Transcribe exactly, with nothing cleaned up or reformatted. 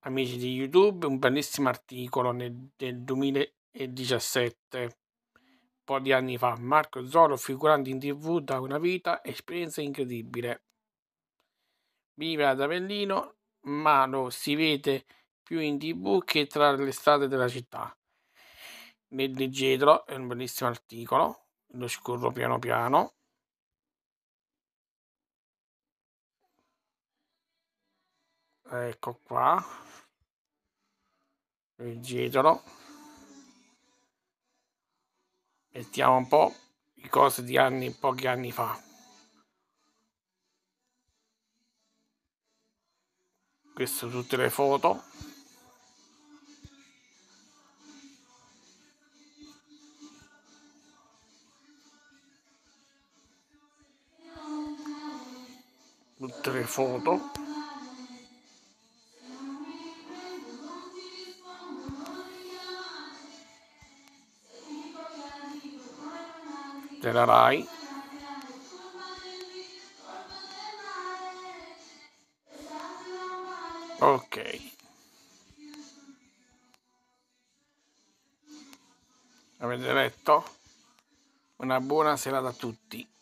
Amici di YouTube, un bellissimo articolo nel, nel duemiladiciassette, un po' di anni fa. Marco Zoro, figurante in tv da una vita, esperienza incredibile. Vive ad Avellino, ma lo si vede più in tv che tra le strade della città. Nel dietro è un bellissimo articolo, lo scorro piano piano. Ecco qua, leggetelo. Mettiamo un po' di cose di anni, pochi anni fa. Queste sono tutte le foto. Tutte le foto. Della Rai. Ok. Avete letto? Una buona serata a tutti.